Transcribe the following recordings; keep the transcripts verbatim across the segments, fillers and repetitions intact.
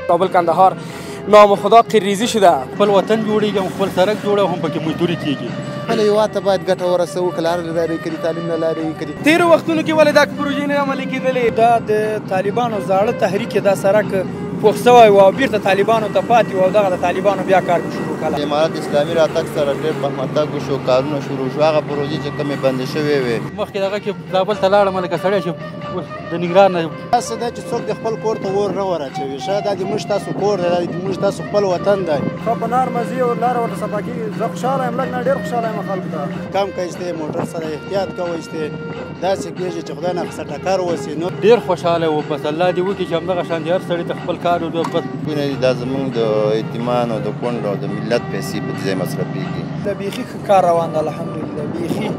کابل کندهار نامخدا قریزی شده. خپل وطن جوړیږي او خپل سړک جوړه هم پکې مزدوري کیږي. خپل هېواد ته باید ګټه ورسوو، که لارې لارې کړي، تعلیم نه لارې کړي. تېرو وختونو کې ولې دا پروژې نه عملي کېدلې؟ دا د طالبانو زاړه تحریک دا سړک پوخ سوی و او بیرته طالبانو ته پاتې و او دغه د طالبانو بیا کار شروع کړه. د امارت اسلامي راتګ سره ډېر پرمختګ وشو، کارونه شروع شو. هغه پروژې چې کومې بندې شوې وې مخکې دغه کې کابل ته لاړم لکه سړی چې د ننګرهار نه داسې ده چې څوک د خپل کور ته اور نه ور اچوي. ښه دا د موږ تاسو کور دی، دا د موږ تاسو خپل وطن دی. ښه په نرمه ځي او لاره ورته صفا کېږي. زه خوشحاله یم، لږ نه ډېر خوشحاله یم خلکو ته. کم که ایستې موټر سره احتیاط کوه، ایستې داسې کېږي چې خدای ناخسته ټکر وسي. نو ډېر خوشحاله و. بس الله دې وکړي چې همدغه شان دې هر سړي ته خپل کار وکړي. بس دا زموږ د یتیمانو د کونډو او د ملت پیسې په دې ځای مصرفېږي. د بیخي ښه کار روان ده الحمدلله. بیخي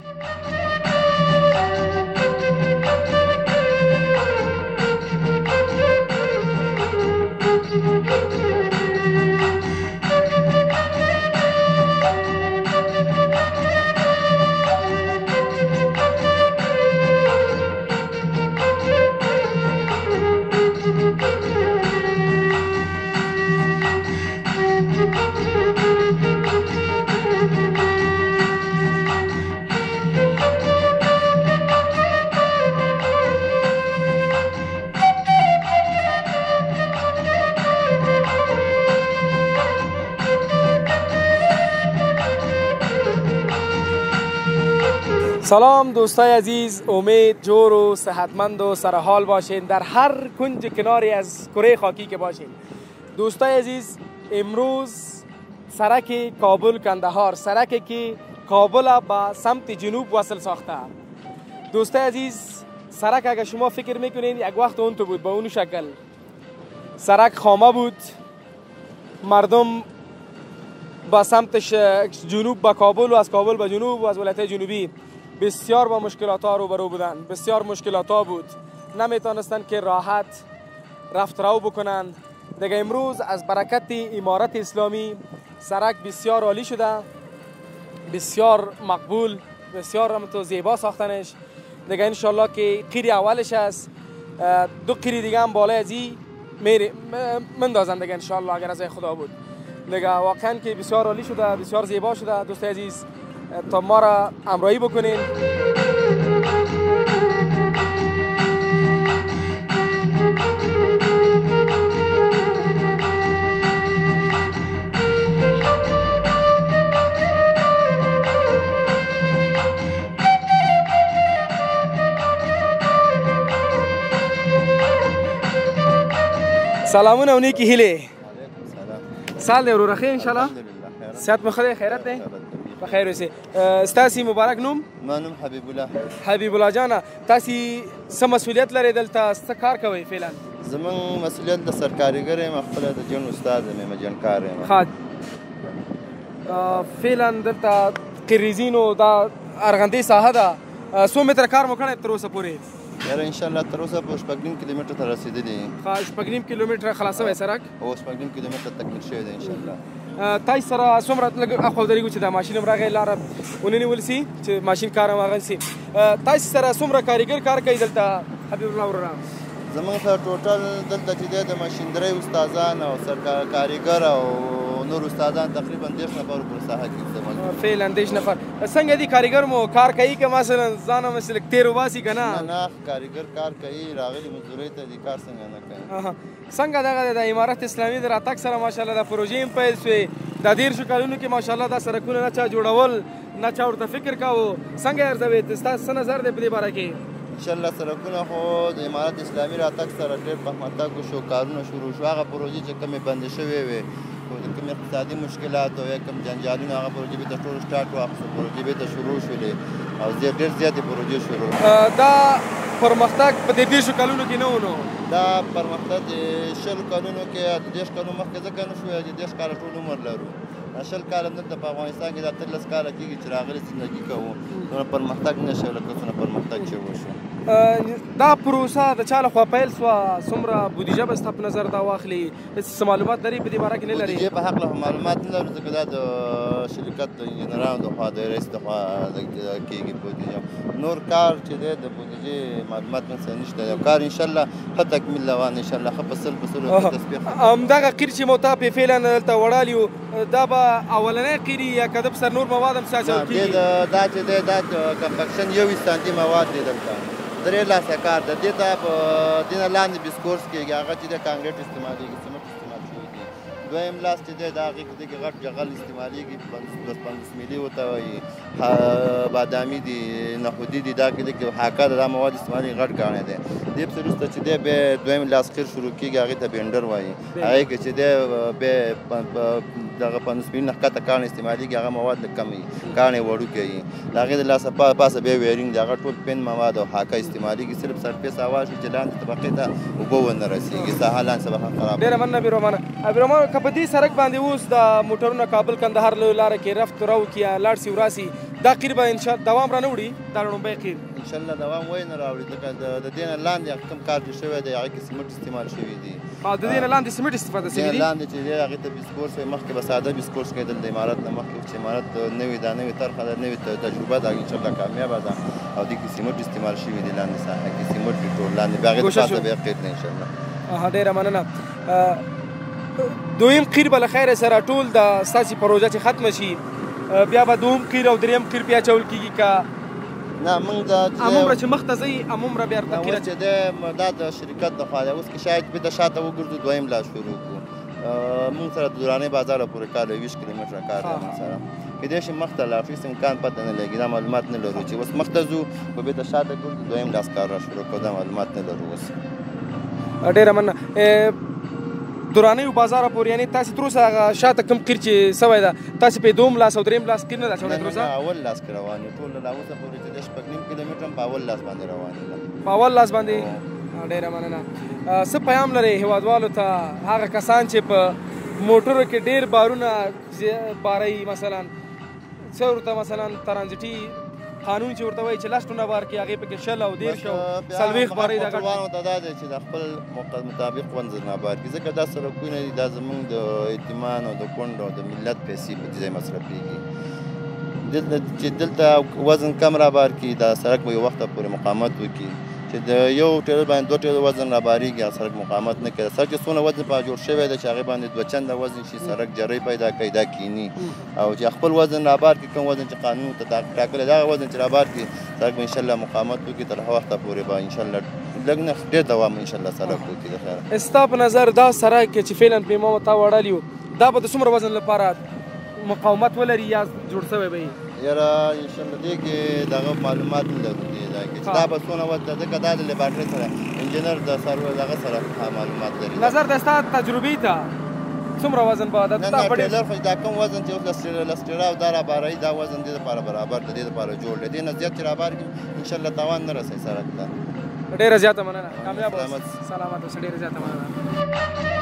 سلام دوستای عزیز، امید جور و صحتمند و سرحال باشین در هر کنج کناری از کره خاکی که باشین. دوستای عزیز، امروز سرک کابل کندهار، سرکی که کابل به سمت جنوب وصل ساخته. دوستای عزیز، سرک اگر شما فکر میکنین یک وقت اون تو بود با اون شکل، سرک خامه بود، مردم با سمت جنوب به کابل و از کابل به جنوب و از ولایت جنوبی بسیار با مشکلات ها روبرو بودن. بسیار مشکلات ها بود، نمیتونستن که راحت رفت رو بکنن. دیگه امروز از برکت امارت اسلامی سرک بسیار عالی شده، بسیار مقبول، بسیار هم زیبا ساختنش. دیگه انشالله که قیری اولش است، دو قیری دیگه هم بالای ازی میری مندازن دیگه انشالله اگر از خدا بود. دیگه واقعا که بسیار عالی شده، بسیار زیبا شده. دوستای عزیز، تا ما را همراهی بکنین. سلامونه و نیکی هیله. سال دی ورو رخی انشالله. صحت مخدای خیرت دی. بخیر اوسئ. ستاسو مبارک نوم؟ ما نوم حبیب الله. حبیب الله جانه، تاسو څه مسؤلیت لرئ دلته؟ څه کار کوئ فعلا؟ زموږ مسؤلیت د سرکاریګر یم، خپله د جن استاد یم، جنکار یم. ښه. فعلا دلته قریزینو دا ارغندې ساحه ده. څو متره کار مو کړی تر اوسه پورې؟ یاره انشاءالله تر اوسه په شپږ نیم کیلومتر ته رسېدلي. ښه، شپږ نیم کیلومتره خلاص شوی سرک؟ او شپږ نیم کیلومتر تکمیل شوی دی انشاءالله. تاسو سره څومره لږ اخوا ودرېږو چې دا ماشین هم راغی لاره ونیول سي چې ماشین کار هم هغه سي. تاسو سره څومره کاریګر کار کوي دلته حبیب الله وروره؟ زموږ سره ټوټل دلته چې دی د ماشیندرۍ استادان او کاریګر او نور استادان تقریبا دېرش نفر پر ساحه کې استعمال کوي. فعلا دېرش نفر. څنګه دي کاریګر مو کار کوي که مثلا ځان هم مثلا تېر وباسي که نه؟ نه کاریګر کار کوي، راغلي مزدورۍ ته دي، کار څنګه نه کوي. څنګه دغه د امارت اسلامي د راتګ سره ماشاءالله د پروژې هم پیل شوې. د دېرشو کلونو کې ماشاءالله دا سرکونه نه چا جوړول، نه چا ورته فکر کاوه. څنګه ارزوئ؟ ستاسو څه نظر دی په دې باره کې؟ انشاءالله سرکونه خو د امارت اسلامي راتګ سره ډېر پرمختګ وشو، کارونه شروع شو. هغه پروژې چې کومې بندې شوې وې، کوم اقتصادي مشکلات او کوم جنجالونه، هغه پروژې بېرته ټول سټارټ واخیستو، پروژې بېرته شروع شولې او ډېر زیاتې پروژې شروع. دا پرمختګ په دې دېرشو کلونو کې نه و؟ نو دا پرمختګ د شلو کلونو کې د دېرش کلونو مخکې ځکه نه شو، د دېرش کاله ټول عمر لرو شل کاله دلته په افغانستان کې دا اتلس کاله کېږي چې راغلي زندګي کوو نو پرمختګ نه شو لکه څونه پرمختګ چې وشو دا پروسه د چا لخوا پیل سوه څومره بودیجه به ستا په نظر دا واخلي څه معلومات لري په دې باره کې نه لري بودیجې په هکله معلومات نه لرو ځکه دا د شرکت د انجینرانو د خوا د رئیس د خوا کېږي بودیجه نور کار چې دی د بودیجې معلومات من سره نشته یو کار انشاءالله ښه تکمیل روان انشاءالله ښه په سل په سلو تسبیح همدغه قیر چې مو تا پې فعلا دلته وړالي وو دا به اولنی قیر یا که ده په سر نور مواد هم څه اچول کېږي دا چې دی دا کمپکشن یوویشت سانتي مواد دی دلته درې لاسه کار د دې ته په دې نه لاندې بیسکورس کېږي هغه چې دی کانکریټ استعمالېږي سمټ استعمال شوي دي دویم لاس چې دی د هغې کې دغې غټ جغل استعمالېږي پنځوس پنځوس ملي ورته وایي بادامي دي نخودي دي دا کې دغې حاکه ده دا مواد استعمالېږي غټ کاڼی دی دې پسې وروسته چې دی بیا دویم لاس قیر شروع کېږي هغې ته بینډر وایي هغې کې چې دی بیا دغه پنځوس ملي نه ښکته کاڼی استعمالېږي هغه مواد لږ کم وي کاڼی وړوکی وي د هغې د لاسه پاسه بیا ویرینګ د هغه ټول پین مواد او حاکه استعمالېږي صرف سرفیس هوا شي چې لاندې طبقې ته اوبه ونه رسېږي ساحه لاندې طبقه خراب ډېره مننه بیرومانه بیرومانه که په دې سړک باندې اوس د موټرونه کابل کندهار لویه لاره کې رفت رو کړي یا لاړ سي وراسي دا قیر به انشاء دوام را نه وړي دا لومړی قیر انشاءالله دوام وایي نه راوړي ځکه د دې نه لاندې کوم کار چې شوی دی هغې کې سمټ استعمال شوي دي د دې نه لاندې سمټ استفاده شوي دي لاندې چې دی هغې ته بیسکورس وایي مخکې به ساده بیسکورس کېدل د عمارت نه مخکې چې عمارت نوې دا نوې طرحه ده نوې تجربه ده انشاءالله کامیابه ده او دې کې سمټ استعمال شوي دي لاندې ساحه کې سمټ دي ټول لاندې بیا هغې ته پاسه بیا قیر دی انشاءالله ډېره مننه دویم قیر به له خیره سره ټول د ستاسې پروژه چې ختمه شي بیا به دوم قیر او دریم قیر بیا اچول کېږي که نه موږ دا همومره چې مخته ځئ همومره بیا ورته قیر چې دی دا د شرکت د خوا دی اوس کې شاید بېرته شاته وګرځو دویم لاس شروع کړو موږ سره د درانۍ بازاره پورې کار دی ویشت کیلومتره کار دی موږ سره کېدای شي مخته لاړ شو هېڅ امکان پته نه لګي دا معلومات نه لرو چې اوس مخته ځو خو بېرته شاته ګرځو دویم لاس کار را شروع کړو دا معلومات نه لرو اوس ډېره مننه درانیو بازاره پورې یعنې تاسې تر اوسه هغه شاته کوم قیر چې سوی ده تاسې پې دوم لاس او دریم لاس قیر نه ده اچولی تر اوسه اول لاس کې روان یو ټول له اوسه پورې چې دی شپږ نیم کیلومتر هم په اول لاس باندې روان یو په اول لاس باندې ډېره مننه څه پیام لرئ هېوادوالو ته هغه کسان چې په موټرو کې ډېر بارونه باروي مثلا څه ورته مثلا ترانزیټي قانون چې ورته وایي چې لس ټونه بار کړي هغې پکې شل او دېرش او څلوېښت بارۍ دا موټروانو ته دا دی چې د خپل مطابق ونځل نه بار کړي ځکه دا سړکونه دي دا زموږ د یتیمان او د کونډو او د ملت پیسې په دې ځای مصرفېږي دلته چې دلته وزن کم را بار کړي دا سړک به یو وخته پورې مقاومت وکړي چې د یو ټیلر باندې دوه ټیلر وزن را بارېږي هغه سړک مقاومت نه کوي سړک چې څونه وزن په جوړ شوی دی چې هغې باندې دوه چنده وزن شي سړک جرۍ پیدا کوي دا کیني او چې خپل وزن را بار کړي کوم وزن چې قانون ته ټاکلی دغه وزن چې را بار کړي سړک به انشاءالله مقاومت وکړي تر هغه وخته پورې به انشاءالله لږ نه ډېر دوام انشاءالله سړک وکړي د خیره ستا په نظر دا سړک چې فعلا پې ما تا وړلی و دا به د څومره وزن لپاره مقاومت ولري یا جوړ شوی به وي یاره انشاءالله دې کې دغه معلومات نه لرو دې ځای کې چې دا به څونه وزن ځکه دا د لیبارټرۍ سره انجینر د سرور دغه سره معلومات لري نظر د ستا تجربې ته څومره وزن به دا نه نه ټیلر خو دا کوم وزن چې اوس لسټیرا او دا را باروي دا وزن دې لپاره برابر د دې لپاره جوړ دی دې نه زیات چې را بار کړي انشاءالله تاوان نه رسوي سړک ته ډېره زیاته مننه کامیاب اوسه سلامت اوسه ډېره زیاته مننه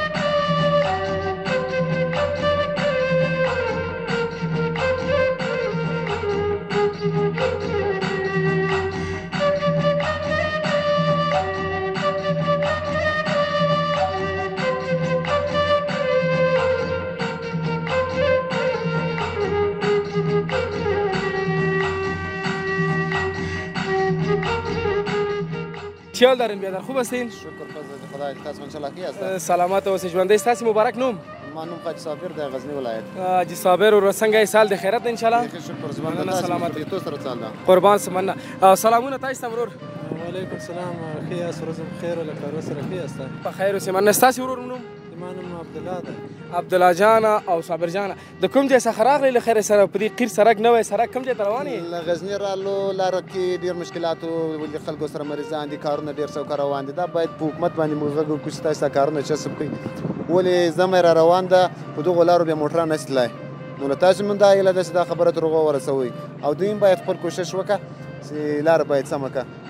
خیال دارین بیادر خوب هستین؟ شکر فضل خدای تاسو انشاءالله ښه یاست سلامت اوسئ ژوندی ستاسې مبارک نوم ما نوم حاجي صابر د غزني ولایت حاجي صابر ورو څنګه یې سال د خیرت انشاءالله شکر زمانه سلامت تو سره سال ده قربان سمنه سلامونه تاسو ته ورور وعلیکم السلام ښه یاست ورځ بخیر له کارو سره ښه یاست په خیر اوسئ مننه ستاسې ورور نوم زما نوم عبدالله ده عبدالله جانه او صابر جانه د کوم ځای څخه راغلی له خیره سره په دې قیر سړک نوی سړک کوم ځای ته روان یې له غزني رالو لاره کې ډېر مشکلات ولې خلکو سره مریضان دي کارونه ډېر سوکه روان دي دا باید په حکومت باندې موږ غږ وکړو چې تاسو دا کارونه چسب کړئ ولې زمی را روان ده په دغو لارو بیا موټران نشي تللی نو له تاسو من دا هیله ده چې دا خبره تر هغو ورسوئ او دوی هم باید خپل کوشش وکړه چې لاره باید سمه کړه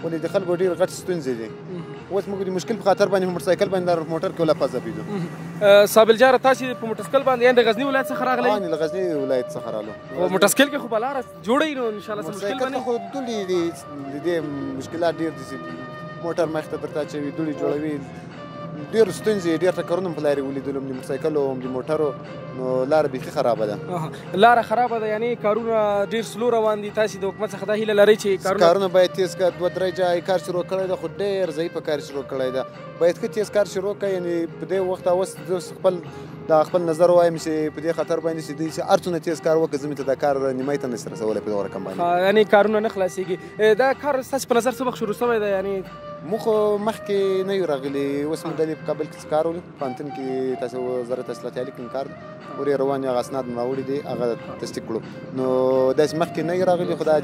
ولې د خلکو ډېر غټ ستونزې دي. اوس موږ د مشکل په خاطر باندې په موټرسایکل باندې موټر کې ولا پځپېدو. صابل جاره تاسې په موټرسایکل باندې یعنې د غزني ولایت څخه راغلی؟ ها له غزني ولایت څخه رالو. خو موټرسایکل کې خو به لاره جوړوي نو انشاءالله څه مشکل به نه وي؟ خو دوړې دي د دې مشکلات ډېر دي چې موټر مخې ته درته اچوي دوړې جوړوي ډېر ستونزې ډېر ټکرونه مو په لارې ولیدلو هم د موټرسایکلو هم د موټرو نو لاره بیخي خرابه ده. لاره خرابه ده یعنی کارونه ډېر سلو روان دي. تاسې د حکومت څخه دا هیله لرئ چې کارونه باید تیز کړه. دوه درې جای کار شروع کړی ده خو ډېر ضعیفه کار شروع کړی ده. باید ښه تیز کار شروع کړه. یعنې په دې وخت اوس زه خپل دا خپل نظر وایم چې په دې خطر باندې چې دوی چې هر څومره تیز کار وکړي زموږ ته دا کار نیمایي ته نشي رسولی په دغه رقم باندې. یعنې کارونه نه خلاصېږي. دا کار ستاسې په نظر څه وخت شروع شوی دی؟ یعنې موږ خو مخکې نه یو راغلي. اوس موږ دلې په کابل کې څه کار ولو پوهنتون کې تاسو وزارت اصلاحات عالي کوم کار ورې روان هغه اسناد مو راوړي دي هغه تصدیق کړو. نو داسې مخکې نه یو راغلي خو دا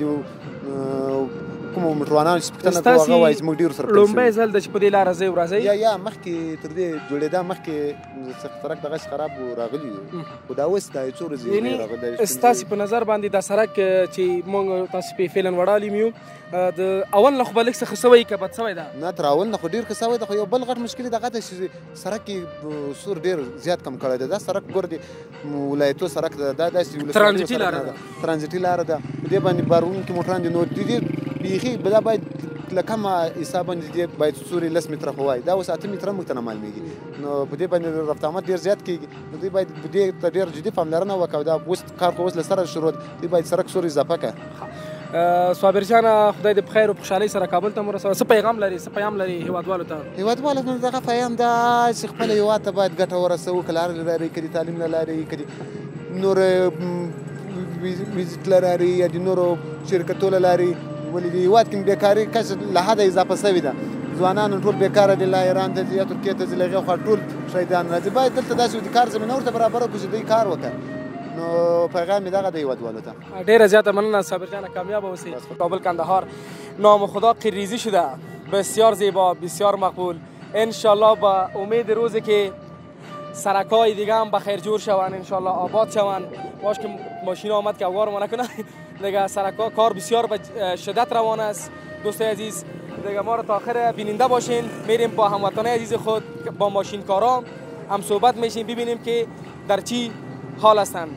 د کومو موټروانانو چې پوښتنه کوو هغه وایي چې موږ ډېرو سره لومبی ځل ده چې په دې لاره ځئ ورځئ؟ یا یا مخکې تر دې جوړېدا مخکې سړک دغسې خراب و راغلي یو خو دا اوس دا یو څو ورځې نه راغلی. ستاسې په نظر باندې دا سړک چې موږ تاسې پې فعلا وړالی م یو د اول نه خو به لږ څه ښه سوی که بد سوی ده؟ نه تر اول نه خو ډېر ښه سوی ده خو یو بل غټ مشکل یې دغه ده چې سړک یې سور ډېر زیات کم کړی ده. دا سړک ګوره د ولایتو سړک ده دا داسې ترانزیټي لاره ده ترانزیټي لاره ده. په دې باندې باروونکي موټران دي نو د دې بیخي دا باید له کمه حساب باندې دې باید سوري لس متره خو وایي دا اوس اته متره موږ ته نه معلومېږي. نو په دې باندې رفت آمد ډېر زیات کېږي. نو دوی باید په دې ته ډېر جدي پاملرنه وکړي. دا اوس کار خو اوس له سره شروع دوی باید سړک سور اضافه کړي. صابر جانه خدای دې په خیر او خوشحالۍ سره کابل ته مو رسوه. څه پیغام لري څه پیام لري هېوادوالو ته؟ هېوادوالو ته دغه پیام ده چې خپل هېواد ته باید ګټه ورسوو که لارې له لارې که د تعلیم له لارې که د نورو ویزیټ له لارې یا د نورو شرکتو له لارې. ولې د هېواد کې بېکاري کچه له حده اضافه سوې ده. ځوانان ټول بېکاره دي. لا ایران ته ځي یا ترکیې ته ځي له هغې خوا ټول شهیدان راځي. باید دلته داسې د کار زمینه ورته برابره کړو چې دوی کار وکړي. نو پیغام یې دغه د هېوادوالو ته. ډېره زیاته مننه صابر جانه کامیابه اوسئ. کابل قندهار نام خدا قیریزی شده بسیار زیبا بسیار مقبول. انشالله با امید روزی که سرکای دیگه هم بخیر جور شوند انشالله آباد شوند. باش که ماشین آمد که اوار ما نکنه دیگه سرکا کار بسیار به شدت روان است. دوستای عزیز دیگه ما رو تا آخر بیننده باشین. میریم با هموطنای عزیز خود با ماشین کارا هم صحبت میشیم ببینیم که در چی حال هستند.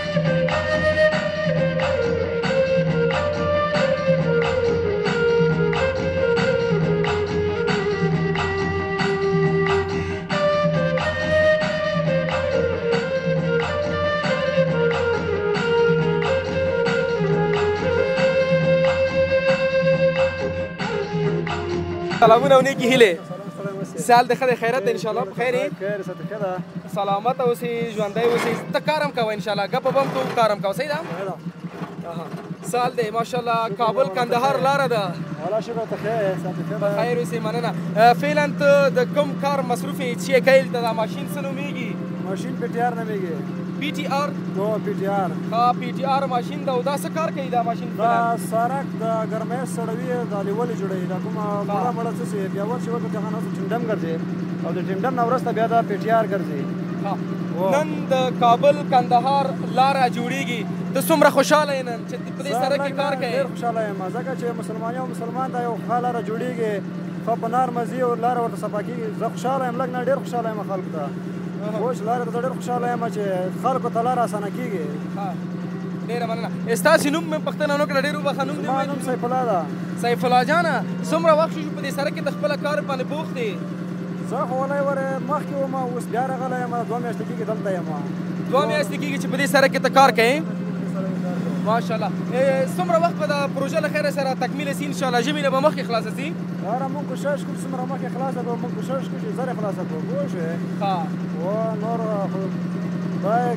سلامونه و نیکی هیله. سال د خیر خیرت ان شاء الله بخیر خیر ستکه ده سلامت اوسې ژوندی اوسې ته کارم کوه ان شاء الله ګپ بم کوو کارم کوه صحیح ده سال دی ماشاءالله کابل کندهار لاره ده والا شکر ته خیر ستکه ده خیر اوسې مننه. فعلا ته د کوم کار مصروف یې چې کوي د ماشین څه نومیږي؟ ماشین پی ټي آر نومیږي. پی ټي آر؟ نو پی ټي آر ها پی ټي آر ماشین ده او دا څه کار کوي دا ماشین؟ دا سړک د ګرمۍ سړوي د لیولې جوړوي دا کومه مړه مړه څه شي بیا ورشي ورته دغه نه ټینډم ګرځي او د ټینډم نه وروسته بیا دا پی ټي آر ګرځي. نن د کابل کندهار لاره جوړیږي ته څومره خوشحاله یې نن چې په دې سړک کې کار کوې؟ ډېر خوشحاله یم ځکه چې مسلمان یو مسلمان دا یو ښه لاره جوړیږي ښه په نرمه ځي او لاره ورته صفا کېږي. زه خوشحاله یم لږ نه ډېر خوشحاله یم خلکو ته اوس لاره ته ډېر خوشحاله یم چې خلکو ته لاره اسانه کېږي. ډېره مننه. ستاسې نوم مې پوښتنه ونه کړه ډېر وبخښه نوم دې زما نوم سیف الله ده. سیف الله جانه څومره وخت شو په دې سړک کې د خپله کار باندې بوخت دی؟ زه خو ولی ورې مخکې وم اوس بیا راغلی یم دوه میاشتې کېږي دلته یم. دوه میاشتې کېږي چې په دې سړک کې ته کار کوې؟ ماشاءالله. څومره وخت به دا پروژه له خیره سره تکمیل سي انشاءالله ژمي نه به مخکې خلاصه سي؟ یاره موږ کوشش کوو څومره مخکې خلاصه کړو موږ کوشش کوو چې زر یې خلاصه کړو پوه شوې. ښه و نور خو باید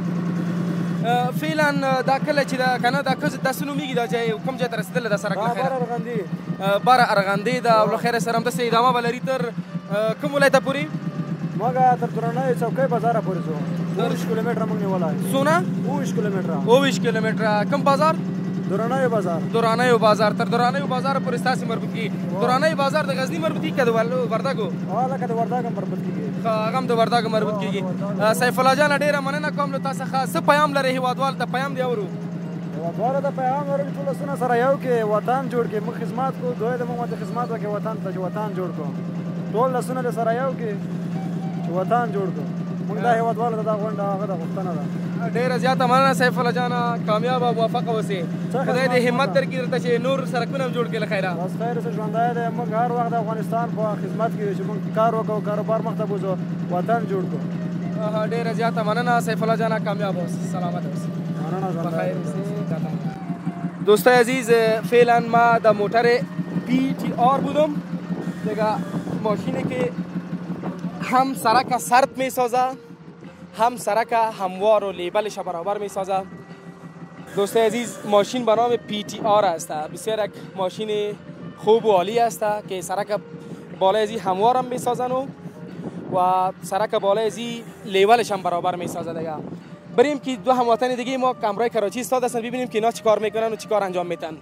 فعلا دا کله چې دا کنه دا کز د سنومیږي دا ځای کوم ځای ته رسیدل دا سره بار ارغندې بار ارغندې دا له خیره سره هم د ادامه بلري تر کوم ولایت پورې موږ تر درنۍ چوکۍ بازار پورې ځو اوویشت کیلومتره موږ نیولای سونه اوویشت کیلومتره اوویشت کیلومتره کوم بازار درنۍ بازار درنۍ بازار تر درنۍ بازار پورې ستاسې مربوط کیږي درنۍ بازار د غزني مربوط کیږي که د وردګو ها لکه د وردګ مربوط کیږي هغه هم د وردګ مربوط کیږي. سیف الله جان ډېره مننه کوم له تا څخه څه پیام لرې هېوادوالو ته پیام دې اورو؟ هیوادوالو ته پیغام لرم چې ټول لسونه سره یو کې وطن جوړ کړي. موږ خدمات کوو، دوی د موږ د خدمات وکړي وطن ته چې وطن جوړ کړو. ټول لسونه دې سره یو کې چې وطن جوړ کړو. موږ دا هیوادوالو ته دا غونډه هغه د غوښتنه ده. ډېره زیاته مننه سیف الله جانه، کامیاب او موفقه اوسې. خدای دې همت درکړي درته چې نور سړکونه هم جوړ کړي له خیره. بس خیر اوسه، ژوندی دی. موږ هر وخت د افغانستان په خدمت کې یو چې موږ کار وکړو، کاروبار مخته بوځو، وطن جوړ کړو. ډېره زیاته مننه سیف الله جانه، کامیاب اوسې، سلامت اوسې. مننه، بخیر اوسې. دوستای عزیز، فعلا ما در موتر پی تی آر بودم دیگه. ماشینی که هم سرک سرد می سازه، هم سرک هموار و لیبلش برابر می سازه. دوستای عزیز، ماشین به نام پی تی آر است. بسیار یک ماشین خوب و عالی است که سرک بالای ازی هموار هم می سازن و و سرک بالای ازی لیبلش هم برابر می سازه دیگه. بریم که دو هموطن دیگه ما کامرای کراچی استاد هستن، ببینیم که اینا چی کار میکنن و چی کار انجام میدن.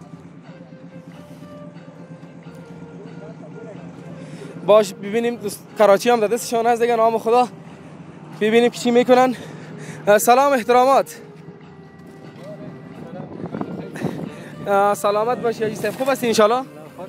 باش ببینیم کراچی هم در دستشان هست دیگه، نام خدا. ببینیم که چی میکنن. سلام، احترامات. سلامت باشی حاجی صاحب، خوب هستی ان شاء الله؟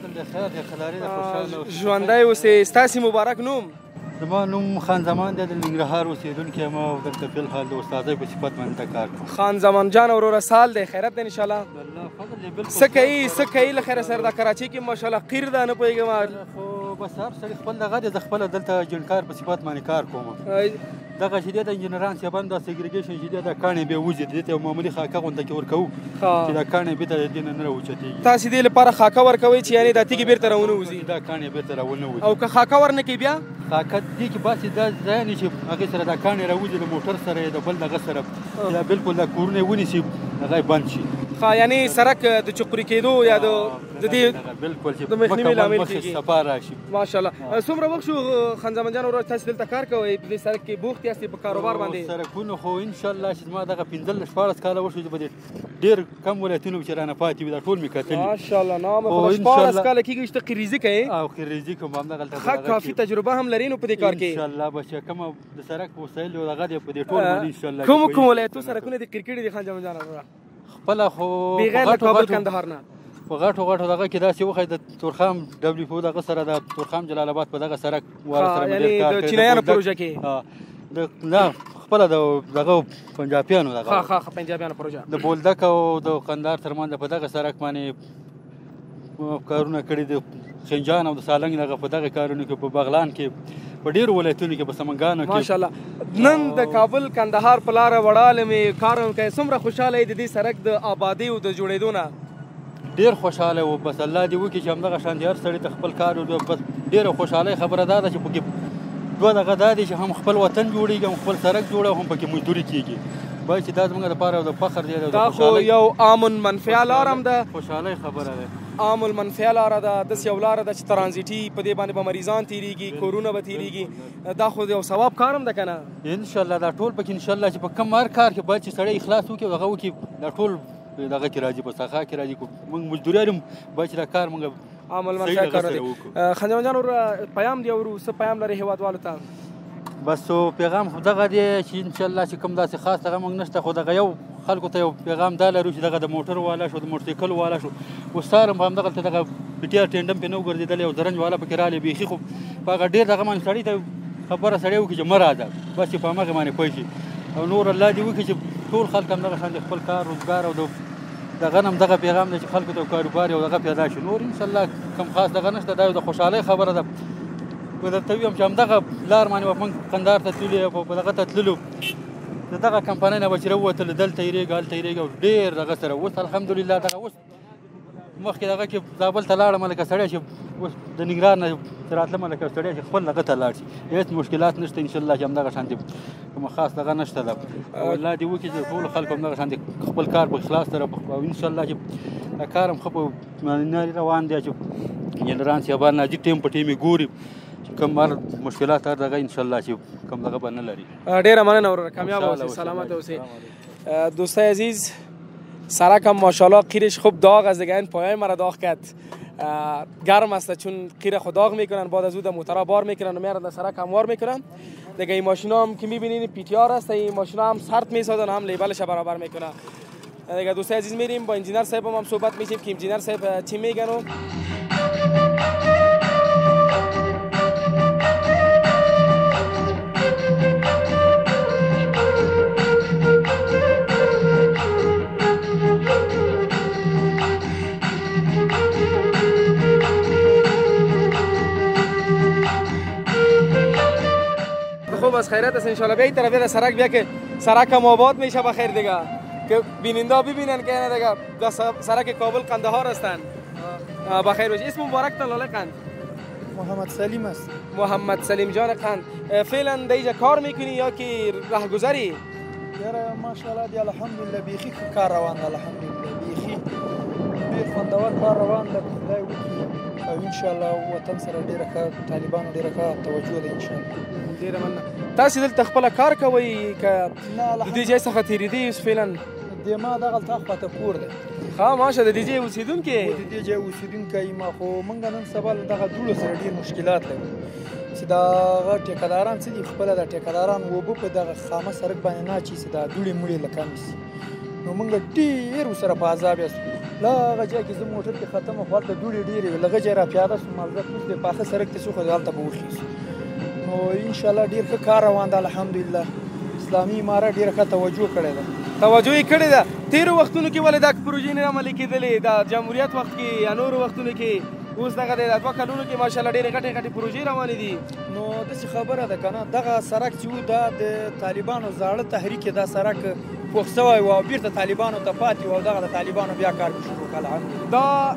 ژوندی اوسې. ستاسې مبارک نوم؟ زما نوم خان زمان دی، د ننګرهار اوسېدونکی یم او دلته فی الحال د استادۍ په صفت باندې کار کوم. خان زمان جان وروره، سال دی، خیرت دی ان شاء الله؟ څه کوي څه کوي له خیره سره؟ د کراچۍ کې ماشاءالله قیر ده، نه پوهېږم. خو بس هر سړي خپل دغه دی، زه خپله دلته جنکار په صفت باندې کار کوم. دغه چې دی د انجینران صاحبان دا سیګریګیشن چې دی دا کاڼې بیا وځي، دې ته یو معمولي خاکه غونډه کې ورکوو چې دا کاڼې بېرته د دې نه نه راوچتېږي. تاسې دې لپاره خاکه ورکوئ چې یعنې دا تیږې بېرته راونه وځي؟ دا کاڼې بېرته راونه وځي. او که خاکه ورنه کړي بیا؟ خاکه دې کې باسي دا ځای نه چې هغې سره دا کاڼې راوځي د موټر سره یې د بل دغه سره چې دا بلکل دا کورونه یې ونیسي، هغه یې بند شي. ښه، یعنې سړک د چقري کېدو یا د دې بلکل چې د مخنیوي لامل مخکې کېږي. صفا راشي. ماشاءالله. څومره وخت شو خان زمان جان ورور تاسې دلته کار کوئ؟ په دې سړک کې بوخت یاستئ په کاروبار باندې؟ سړکونو خو انشاءالله چې زما دغه پنځلس شپاړس کاله وشو چې په دې ډېر کم ولایتونو چې رانه پاتې وي دا ټول مې کتلي. ماشاءالله، نام خدا. شپاړس کاله کېږي چې ته قریزي کوې؟ او قریزي کوم، همدغلته ښه کافي تجربه هم لرې نو په دې کار کې؟ انشاءالله بس چې کومه د سړک وسایل او دغه دی په دې ټول باندې انشاءالله. کوم کوم ولایتو سړکونه دې قیر کړي دي خان زمان جان وروره؟ خپله خو بغیر له کابل کندهار نه په غټو غټو دغه کې داسې وښی د تورخام ډبلیو پو دغه سره د تورخام جلال آباد په دغه سړک واره سره مې ډېر کار کړی. د چینایانو پروژه کې؟ نه، خپله د دغه پنجابیانو دغه. ښه ښه پنجابیانو پروژه. د بولدک او د قندهار ترمنځ په دغه سړک باندې کارونه کړي دي. خنجان او د سالنګ دغه په دغه کارونو کې په بغلان کې په ډېرو ولایتونو کې په سمنګانو کې. ماشاءالله. نن د کابل کندهار په لاره وړاله مې کار کوي. څومره خوشحاله یې د دې سړک د آبادۍ او د جوړېدو نه؟ ډېر خوشحاله و. بس الله دې وکړي چې همدغه شانتې هر سړي ته خپل کار وکړي. بس ډېره خوشحالۍ خبره دا ده چې پکې دوه دغه دا دی چې هم خپل وطن جوړېږي، هم خپل سړک جوړه، هم پکې مزدوري کېږي. باید چې دا زموږ دپاره د فخر دی. دا خو یو عام المنفعه لاره هم ده، خوشحالۍ خبره ده. عام المنفعه لاره ده، داسې یو لاره ده چې ترانزیټي په دې باندې به مریضان تېرېږي، کورونه به تېرېږي. دا خو یو ثواب کار هم ده که نه؟ انشاءالله دا ټول پکې انشاءالله چې په کم هر کار کې باید چې سړی اخلاص وکړي او هغه وکړي، دا ټول دغه کې راځي، په سخا کې راځي. موږ مزدوریان هم باید چې دا کار موږ عام المنفعه کار دی. خان زمان جان وروره، پیام دی ورو څه پیام لري هیوادوالو ته؟ بس پیغام خو دغه دی چې انشاءالله چې کوم داسې خاص دغه موږ نشته، خو دغه یو خلکو ته یو پیغام دا لرو چې دغه د موټر والا شو، د موټرسایکل والا شو، اوس سهار هم په همدغلته دغه پي ټي آر ټینډم پې نه وګرځېدلی، یو زرنج والا پکې رالی. بیخي خو په هغه ډېر دغه باندې سړي ته خبره سړی وکړي چې مه راځه، بس چې په همغې باندې پوه شي. او نور الله دې وکړي چې ټول خلک همدغه شان خپل کار روزګار او د دغه نه هم دغه پیغام دی چې خلکو ته کاروبار یو دغه پیدا شي. نور انشاءالله کوم خاص دغه نشته، دا یو د خوشحالۍ خبره ده. که درته ویم چې همدغه لار باندې به موږ کندهار ته تللي او په دغه ته تللو، د دغه کمپنۍ نه به چې راووتل دلته یېرېږه هلته یېرېږه او ډېر دغه سره. اوس الحمدلله دغه اوس مخکې دغه کې زابل ته لاړم لکه سړی چې اوس د ننګرهار نه چې راتلم لکه سړی چې خپل دغه ته لاړ شي. هېڅ مشکلات نشته انشاءالله چې همدغه شانتې کومه خاص دغه نشته ده. او الله دې وکړي چې ټولو خلکو همدغه شانتې خپل کار په اخلاص سره او انشاءالله چې دا کار هم ښه په ناري روان دی چې انجینران صاحبان ناجي ټیم په ټیم یې ګوري چې کوم هر مشکلات هر دغه انشاءالله چې کوم دغه به نه لري. ډېره مننه وروره، کامیاب اوسئ، سلامت اوسئ. دوستای عزیز، سرک هم ماشاءالله قیرش خوب داغ از دیگه این پایه مرا داغ کرد. گرم است چون قیر خود داغ میکنن، بعد از او در موترا بار میکنن و میارن در سرک هموار میکنن دیگه. این ماشینا هم که میبینین پی تی آر است، این ماشینا هم سرد میسازن هم لیبلش برابر میکنن. دیگه دوستای عزیز میریم با انجینر صاحب هم صحبت میشیم که انجینر صاحب چی میگن و خوب از خیرت است ان شاء الله. بیا این طرف بیا سرک بیا که سرک هم آباد میشه بخیر دیگه که بیننده ببینن که نه دیگه سرک کابل قندهار هستن. بخیر باشه. اسم مبارک تان لاله قند؟ محمد سلیم است. محمد سلیم جان قند. فعلا در اینجا کار میکنی یا که راهگذری؟ یاره ماشاءالله دی الحمدلله بیخی کار روان ده الحمدلله بیخی ډیر خوندور کار روان ده خدای وکړي او ان شاء الله وطن سره ډیره ښه طالبانو ډیره ښه توجه ده ان شاء الله. ډیره مننه. تاسو دلته خپل کار کوئ که د دې ځای څخه تېرېدئ اوس فعلا؟ د ما دغلته خواته کور دی. ښه ماشه د دې ځای اوسېدونکی؟ د دې ځای اوسېدونکی یم خو موږ نن سبا له دغه دوړو سره ډېر مشکلات لرو چې دغه ټیکهداران څه دي خپله د ټیکهداران اوبه په دغه خامه سړک باندې نه اچي چې دا دوړې موړې له کمې شي نو موږ ډېر ورسره په عذاب یاستو. له هغه ځای کې زه موټر کې ختمه خو هلته دوړې ډېرې وې له هغه ځای را پیاده شوم مالزه کوز دی پاخه سړک ته څو خو هلته به وخېږو نو انشاءالله ډېر ښه کار روان ده الحمدلله. اسلامي امارت ډېره ښه توجه کړې ده. توجه یې کړې ده. تېرو وختونو کې ولې دا پروژې نه عملي کېدلې د جمهوریت وخت کې یا نورو وختونو کې اوس دغه د دوه کلونو کې ماشاءالله ډېرې غټې غټې پروژې روانې دي. نو داسې خبره ده که نه دغه سړک چې و دا د طالبانو زاړه تحریک دا سړک پوخ سوی و او بېرته طالبانو ته پاتې و او دغه د طالبانو بیا کار شروع کړ الحمدلله. دا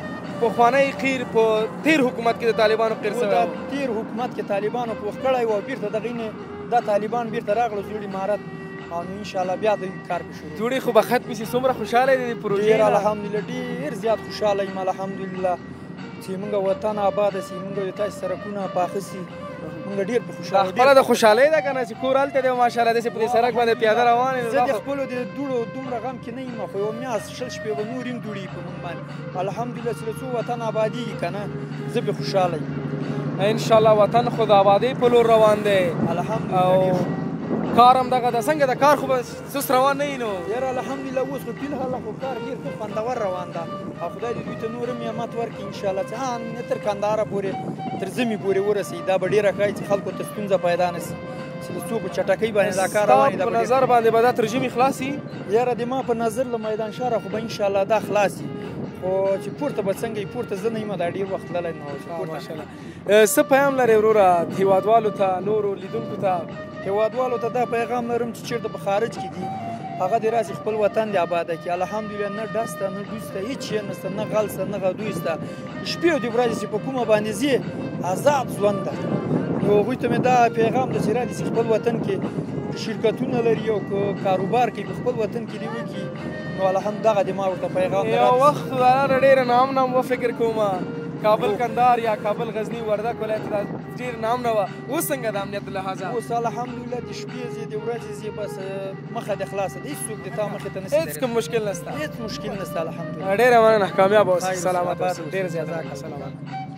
پخوانی قیر په تیر حکومت کې د طالبانو قیر سوی و تیر حکومت کې طالبانو پوخ کړی و او بېرته دغې نه دا طالبان بېرته راغلو زوړ امارت او نو انشاءالله بیا د کار به شروع جوړې خو به ختمې شي. څومره خوشحاله دي د پروژې؟ ډېر الحمدلله ډېر زیات خوشحاله یم الحمدلله چې موږ وطن آباده سي موږ د تاسې سړکونه پاخه سي موږ ډېر په خوشحاله خپله د خوشحالۍ ده که نه چې کور هلته دی ماشاءالله داسې په دې سړک باندې پیاده روان یې. زه د خپلو د دوړو دومره غم کې نه یم خو یو میاشت شل شپې به نور یم دوړې په موږ باندې الحمدلله چې له څو وطن آبادېږي که نه زه پرې خوشحاله یم. انشاءالله وطن خو د آبادۍ په لور روان دی الحمدلله. کار هم دغه ده څنګه د کار خو به سست روان نه وي نو؟ یاره الحمدلله اوس خو فلحاله خو کار ډېر ښه خوندور روان ده او خدای دې دوی ته نور هم نعمت ورکړي انشاءالله چې ها نه تر کندهاره پورې تر ژمي پورې ورسوي دا به ډېره ښایي چې خلکو ته ستونزه پیدا نه شي چې د څو په چټکۍ باندې دا کار روان وي. ستا په نظر باندې به دا تر ژمي خلاص وي؟ یاره د ما په نظر له میدان شهره خو به انشاءالله دا خلاص وي خو چې پورته به څنګه وي پورته زه نه یم دا ډېر وخت تللی نه و. ماشاءالله. څه پیام لرې وروره هېوادوالو ته نورو لیدونکو ته؟ هېوادوالو ته دا پیغام لرم چې چېرته په خارج کې دي هغه دې راسي خپل وطن دې آباده کړي الحمدلله. نه ډز ته نه ډوز ته هېڅ شی نشته نه غل شته نه غدوی شته شپې او د ورځې چې په کومه باندې ځې آزاد ژوند ده نو هغوی ته مې دا پیغام ده چې رادي چې خپل وطن کې شرکتونه لري او که کاروبار کوي په خپل وطن کې دې وکړي نو الحمد دغه دې ما ورته پیغام یو وخت خدایانه ډېره نام نام وفکر کومه کابل کندهار یا کابل غزني وردګ ولایت دا ډېر نام نه وه اوس څنګه د امنیت لحاظه؟ اوس الحمدلله د شپې ځې د ورځې ځې بس مخه دې خلاصه ده هېڅوک د تا مخې ته نشي هېڅ کوم مشکل نشته؟ هېڅ مشکل نشته الحمدلله. ډېره مننه کامیاب اوسئ سلامت اوسئ ډېر زیات سلامت.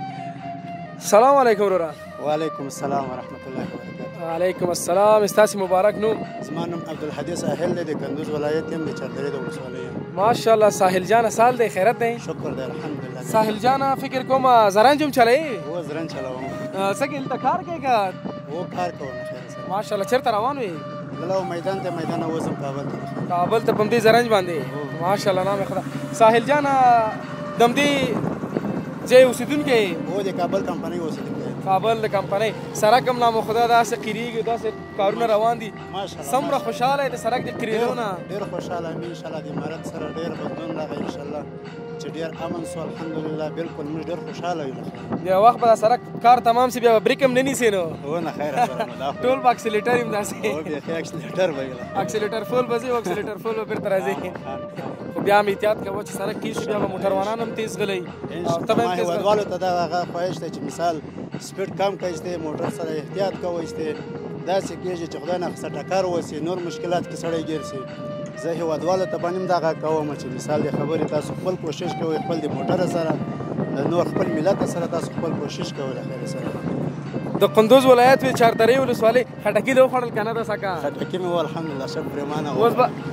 سلام علیکم وروره. وعلیکم السلام ورحمت الله وبرکاته. وعلیکم السلام. ستاسې مبارک نوم؟ زما نوم عبدالهادي ساحل دی د کندوز ولایت یم د چاردرې د ولسوالۍ یم. ماشاءالله. ساحل جان سال دی خیرت دی؟ شکر دی الحمدلله. ساحل جان فکر کوم زرنج هم چلوي؟ هو زرنج چلوم. څه کې دلته کار کوې که؟ هو کار کوم خیر سره. ماشاءالله. چېرته روان وې؟ دلته میدان ته میدان اوسم کابل ته. کابل ته په همدې زرنج باندې؟ ماشاءالله نام خدا. ساحل جان د همدې ځای اوسېدونکی؟ هو د کابل کمپنۍ اوسېدونکی. کابل د کمپنۍ سړک هم نام خدا داسې قیریږي داسې کارونه روان دي ماشاءالله. څومره خوشحاله یې د سړک د قیرېدو نه؟ ډېر خوشحاله یم انشاءالله د امارت سره ډېر بدلون راغی انشاءالله چې ډېر امن سو الحمدلله بالکل موږ ډېر خوشحاله یو. یو وخت به دا سړک کار تمام سي بیا به بریک هم نه نیسې نو؟ هو نه خیره خبره ده. ټول به اکسلیټر یم داسې؟ هو بیخي اکسلیټر به وي. اکسلیټر فول به ځي او اکسلیټر فول به بېرته راځي خو بیا هم احتیاط کوه چې سړک تېز شي بیا به موټروانان هم تېز غلئ او ته به هم تېز غلئ. هېوادوالو ته دا هغه خواهش دی چې مثال سپیډ کم کوئ موټر سره احتیاط کوئ داسې کېږي چې خدای ناخواسته ټکر وسي نور مشکلات کې سړی ګیر سي. زه هېوادوالو ته باندې هم دغه کوم چې مثال د خبرې تاسو خپل کوشش کوئ خپل د موټر سره نور خپل ملت سره تاسو خپل کوشش کوئ له خیر سره. د کندوز ولایت وې چاردرې ولسوالۍ خټکي دې وخوړل که نه ده سکه؟ خټکي مې و الحمدلله ښه پرېمانه اوس به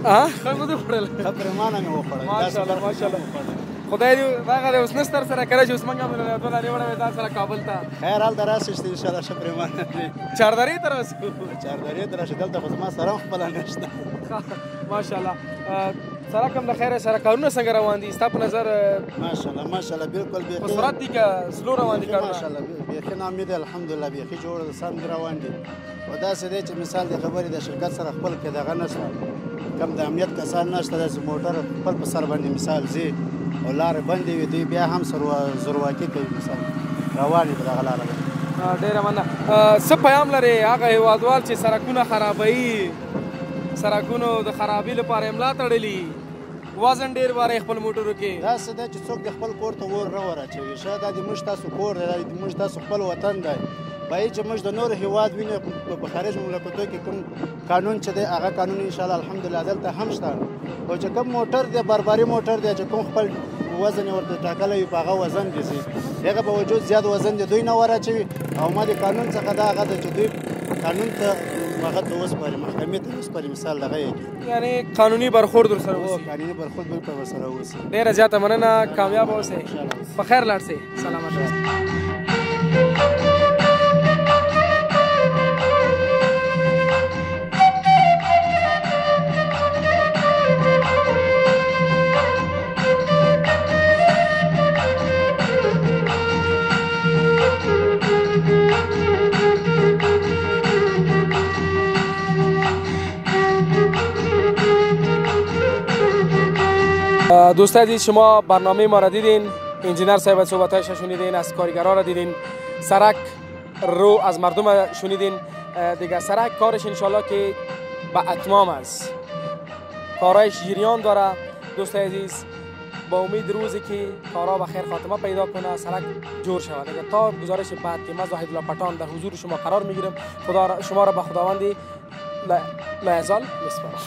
ها خلکو دې خوړل خبرمانه مې وخوړل ماشاءالله ماشاءالله خدای دې دغه دې اوس نستر سره کړی چې اوس موږ هم له دوه لارې وړه ځان سره کابل ته خیر هلته راسې چې انشاءالله شبرمانه چاردرې ته راسو چاردرې ته راشي دلته خو زما سره هم خپله نشته ماشاءالله سړک هم د خیره سره کارونه څنګه روان دي ستا په نظر ماشاءالله ماشاءالله بالکل په سرعت دي که سلو روان دي کارونه ماشاءالله بیخي نامي دي الحمدلله بیخي جوړ سم دي روان دي او داسې دی چې مثال د خبرې د شرکت سره خپل کې دغه نشته کم د امنیت کسان نشته داسې موټر خپل په سر باندې مثال ځي او لارې بندې وي دوی بیا هم زورواکي کوي مثال روان دي په دغه لاره باندې ډېره مننه څه پیام لرې هغه هېوادوال چې سړکونه خرابوي سړکونو د خرابي لپاره املا تړلي وزن ډېر واره خپل موټرو کې داسې ده چې څوک د خپل کور ته اور نه وراچوي شاید دا د موږ تاسو کور دی دا د موږ تاسو خپل وطن دی باید چې موږ د نورو هېواد وینو په خارج مملکتو کې کوم قانون چې دی هغه قانون انشاءالله الحمدلله دلته هم شته او چې کوم موټر دی بربري موټر دی چې کوم خپل وزن یې ورته ټاکلی وي په هغه وزن کې ځي هغه په وجود زیات وزن دی دوی نه وراچوي او ما د قانون څخه دا هغه ده چې دوی قانون ته هغه ته وسپاري محکمې ته وسپاري مثال دغه یې کړي یعنې قانوني برخورد ورسره وسي قانوني برخورد بالکل ورسره وسي ډېره زیاته مننه کامیابه اوسئ په خیر لاړ سئ سلامت اوسئ دوستان عزیز شما برنامه ما را دیدین انجینر صاحب صحبتایش شنیدین از کارگرها را دیدین سرک رو از مردم شنیدین دیگه سرک کارش انشالله که به اتمام است کارایش جریان داره دوستان عزیز با امید روزی که کارا به خیر خاتمه پیدا کنه سرک جور شود دیگه تا گزارش بعد که من زاهد الله پټان در حضور شما قرار میگیرم خدا شما را به خداوند لا یزال میسپارم